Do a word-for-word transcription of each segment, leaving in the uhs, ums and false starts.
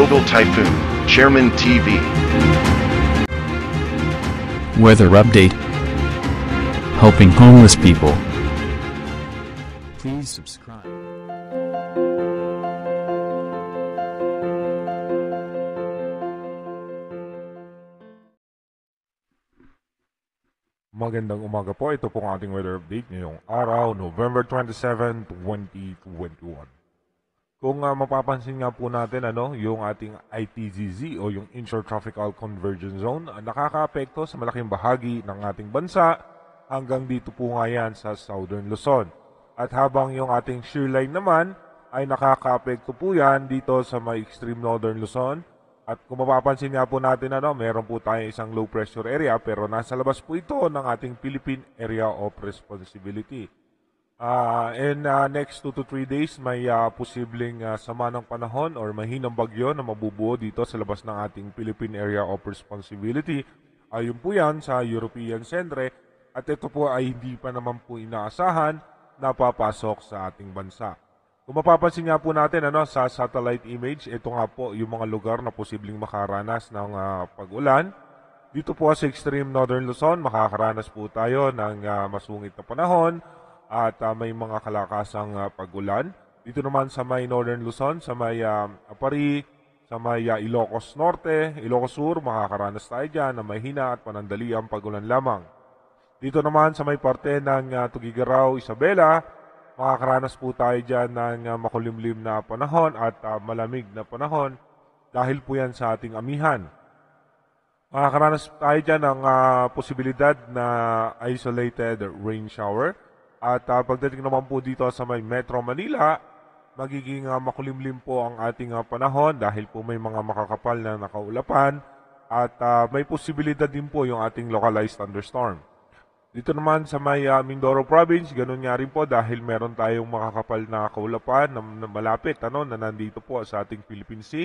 Global Typhoon, Chairman T V. Weather update. Helping homeless people. Please subscribe. Magandang umaga po. Ito pong ating weather update ngayong araw, November twenty-seventh, twenty twenty-one. Kung uh, mapapansin nga po natin ano, yung ating I T C Z o yung Intertropical Convergence Zone, uh, nakakaapekto sa malaking bahagi ng ating bansa hanggang dito po nga yan sa Southern Luzon. At habang yung ating shear line naman ay nakakaapekto po yan dito sa may extreme Northern Luzon. At kung mapapansin nga po natin, ano, meron po tayong isang low pressure area pero nasa labas po ito ng ating Philippine Area of Responsibility. Uh, in uh, next two to three days, may uh, posibleng uh, sama ng panahon or mahinang bagyo na mabubuo dito sa labas ng ating Philippine Area of Responsibility. Ayun po yan sa European Centre at ito po ay hindi pa naman po inaasahan na papasok sa ating bansa. Kung mapapansin nga po natin ano, sa satellite image, ito nga po yung mga lugar na posibleng makaranas ng uh, pag-ulan. Dito po sa extreme Northern Luzon, makakaranas po tayo ng uh, masungit na panahon at uh, may mga kalakasang uh, pag-ulan. Dito naman sa may Northern Luzon, sa may uh, Apari, sa may uh, Ilocos Norte, Ilocos Sur, makakaranas tayo dyan na may hina at panandaliang pag-ulan lamang. Dito naman sa may parte ng uh, Tuguegarao, Isabela, makakaranas po tayo dyan ng uh, makulimlim na panahon at uh, malamig na panahon dahil po yan sa ating amihan. Makakaranas tayo dyan ng uh, posibilidad na isolated rain shower at uh, pagdating naman po dito sa may Metro Manila, magiging uh, makulimlim po ang ating uh, panahon dahil po may mga makakapal na nakaulapan at uh, may posibilidad din po yung ating localized thunderstorm. Dito naman sa may uh, Mindoro Province, ganun nga rin po dahil meron tayong makakapal na kaulapan na, na malapit ano, na nandito po sa ating Philippine Sea.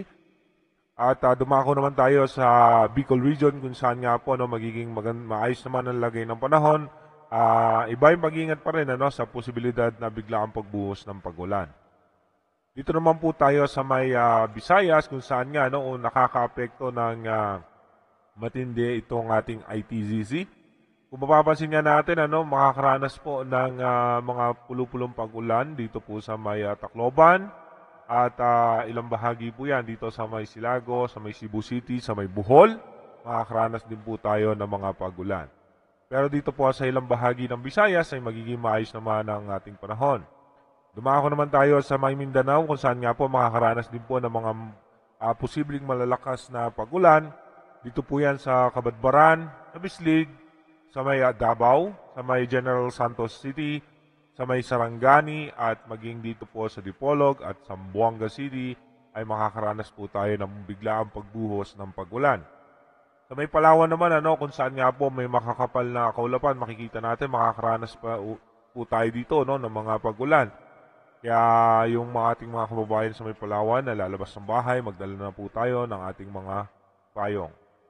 At uh, dumako naman tayo sa Bicol Region kung saan nga po no, magiging magand- maayos naman ang lagay ng panahon. Uh, iba yung mag-ingat pa rin ano, sa posibilidad na bigla ang pagbuhos ng pagulan. Dito naman po tayo sa may uh, Visayas kung saan nga no, nakaka-apekto ng uh, matindi itong ating I T C Z. Kung mapapansin nga natin, ano, makakaranas po ng uh, mga pulupulong pag-ulan dito po sa may uh, Tacloban at uh, ilang bahagi po yan dito sa may Silago, sa may Cebu City, sa may Bohol. Makakaranas din po tayo ng mga pag-ulan. Pero dito po sa ilang bahagi ng Visayas ay magiging maayos naman ang ating panahon. Dumako naman tayo sa may Mindanao kung saan nga po makakaranas din po ng mga uh, posibleng malalakas na pag-ulan. Dito po yan sa Kabadbaran, sa Bislig, sa may Davao, sa may General Santos City, sa may Sarangani at maging dito po sa Dipolog at Zamboanga City ay makakaranas po tayo ng biglaang pagbuhos ng pag-ulan. Sa may Palawan naman ano, kung saan nga po may makakapal na kaulapan, makikita natin makakaranas pa po tayo dito no, ng mga pag-ulan. Kaya yung mga ating mga kababayan sa may Palawan na lalabas ng bahay, magdala na po tayo ng ating mga payong.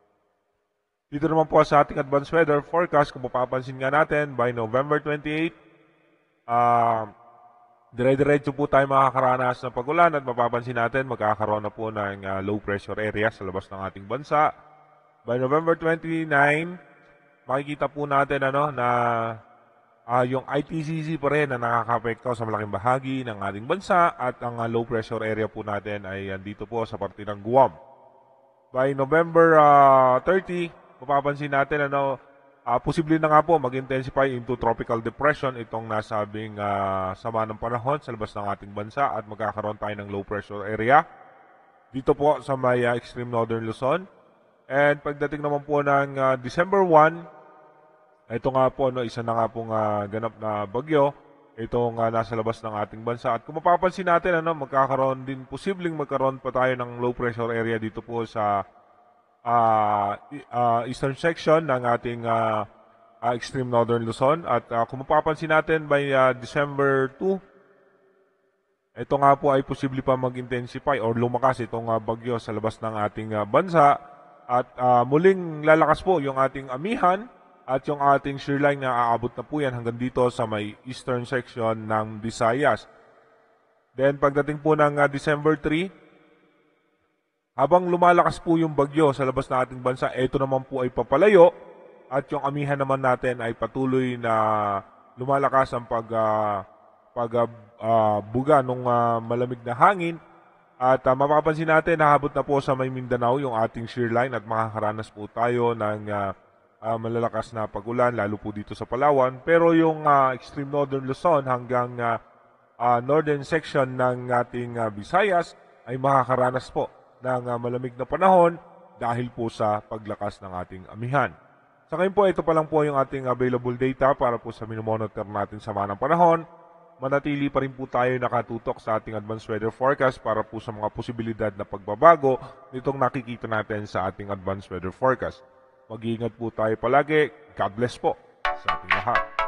Dito naman po sa ating advanced weather forecast, kung mapapansin nga natin, by November twenty-eighth, uh, dire-diretso po tayo makakaranas ng pag-ulan at mapapansin natin, magkakaroon na po ng uh, low pressure area sa labas ng ating bansa. By November twenty-ninth, makikita po natin ano, na uh, yung I T C Z pa rin na nakakapekto sa malaking bahagi ng ating bansa at ang uh, low pressure area po natin ay dito po sa parte ng Guam. By November uh, thirtieth, mapapansin natin ano, uh, posible na nga po mag-intensify into tropical depression itong nasabing uh, sama ng panahon sa labas ng ating bansa at magkakaroon tayo ng low pressure area dito po sa may uh, extreme Northern Luzon. And pagdating naman po ng uh, December first, ito nga po no, isa na nga pong uh, ganap na bagyo itong uh, nasa labas ng ating bansa. At kung mapapansin natin ano, magkakaroon din, posibleng magkaroon pa tayo ng low pressure area dito po sa Uh, uh, eastern section ng ating uh, uh, extreme Northern Luzon. At uh, kung mapapansin natin by uh, December second, ito nga po ay posible pa mag-intensify or lumakas itong uh, bagyo sa labas ng ating uh, bansa. At uh, muling lalakas po yung ating amihan at yung ating shear line na aabot na po yan hanggang dito sa may eastern section ng Visayas. Then pagdating po ng uh, December third, Habang lumalakas po yung bagyo sa labas ng ating bansa, ito naman po ay papalayo at yung amihan naman natin ay patuloy na lumalakas ang pag, uh, pag uh, buga ng uh, malamig na hangin. At uh, mapapansin natin, nahabot na po sa may Mindanao yung ating shear line at makakaranas po tayo ng uh, uh, malalakas na pagulan, lalo po dito sa Palawan. Pero yung uh, extreme Northern Luzon hanggang uh, uh, northern section ng ating uh, Visayas ay makakaranas po ng uh, malamig na panahon dahil po sa paglakas ng ating amihan. Sa ngayon po, ito pa lang po yung ating available data para po sa minomonitor natin sama ng panahon. Manatili pa rin po tayo nakatutok sa ating advanced weather forecast para po sa mga posibilidad na pagbabago nitong nakikita natin sa ating advanced weather forecast. Mag-iingat po tayo palagi. God bless po sa ating lahat.